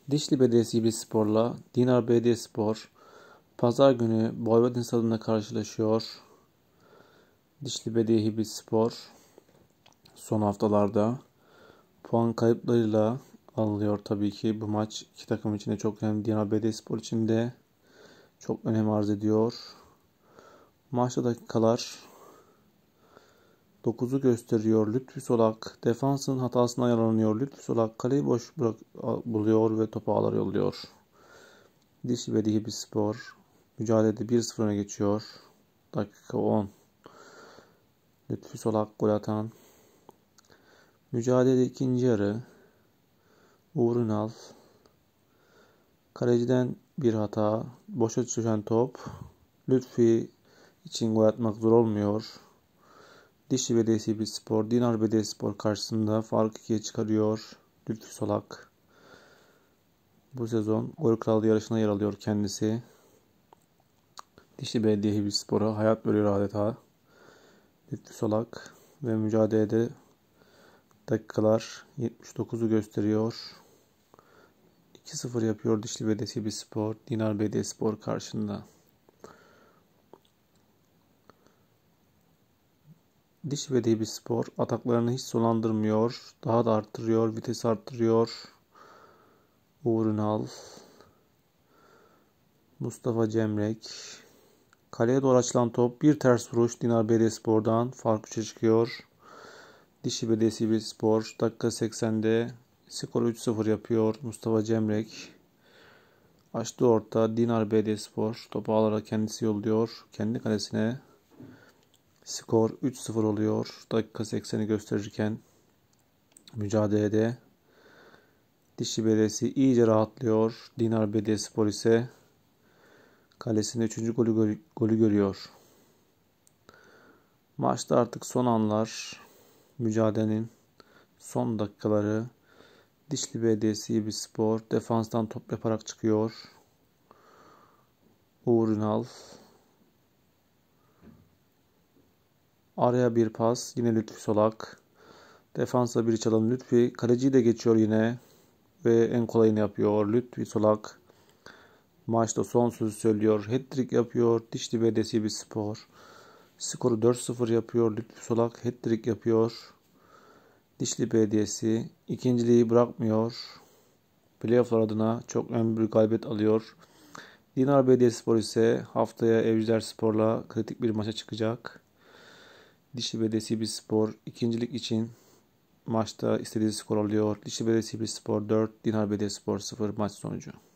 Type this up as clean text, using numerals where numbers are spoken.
Dişli Belediyespor Dinar Belediyespor Pazar günü Boyvatin Stadı'nda karşılaşıyor. Dişli Belediyespor son haftalarda puan kayıplarıyla alınıyor tabii ki. Bu maç iki takım için de çok önemli. Dinar Belediyespor için de çok önem arz ediyor. Maçta dakikalar 9'u gösteriyor. Lütfü Solak defansın hatasına yaralanıyor. Lütfü Solak kaleyi boş buluyor ve topu ağlara yolluyor. Dişli Belediyespor mücadelede 1-0 öne geçiyor. Dakika 10. Lütfü Solak gol atan. Mücadele ikinci yarı. Uğur Ünal. Kaleciden bir hata. Boşa düşen top. Lütfi için gol atmak zor olmuyor. Dişli Belediyespor Dinar Belediyespor karşısında farkı 2'ye çıkarıyor. Lütfü Solak. Bu sezon gol kralı yarışına yer alıyor kendisi. Dişli Belediyespor'a hayat veriyor adeta. Lütfü Solak ve mücadelede dakikalar 79'u gösteriyor. 2-0 yapıyor Dişli Belediyespor Dinar Belediyespor karşısında. Dişli Belediyespor ataklarını hiç sonlandırmıyor. Daha da arttırıyor, vites arttırıyor. Uğur Ünal, Mustafa Cemrek. Kaleye doğru açılan top, bir ters vuruş Dinar Belediyespor'dan fark 3'e çıkıyor. Dişli Belediyespor dakika 80'de skoru 3-0 yapıyor. Mustafa Cemrek açtı orta. Dinar Belediyespor topu alarak kendisi yolluyor. Kendi kalesine skor 3-0 oluyor. Dakika 80'i gösterirken mücadelede Dişli Belediyesi iyice rahatlıyor. Dinar Belediyespor ise kalesinde 3. golü görüyor. Maçta artık son anlar, mücadelenin son dakikaları. Dişli Belediyespor defanstan top yaparak çıkıyor. Uğur Ünal. Araya bir pas. Yine Lütfü Solak. Defansa bir çalım Lütfi. Kaleciyi de geçiyor yine. Ve en kolayını yapıyor. Lütfü Solak maçta son sözü söylüyor. Hat-trick yapıyor. Dişli Belediyespor skoru 4-0 yapıyor. Lütfü Solak hat-trick yapıyor. Dişli Belediyesi ikinciliği bırakmıyor. Playoff'lar adına çok önemli bir galibiyet alıyor. Dinar Belediyespor ise haftaya Ejderspor'la kritik bir maça çıkacak. Dişli Belediyespor ikincilik için maçta istediği skor alıyor. Dişli Belediyespor 4, Dinar Belediyespor 0 maç sonucu.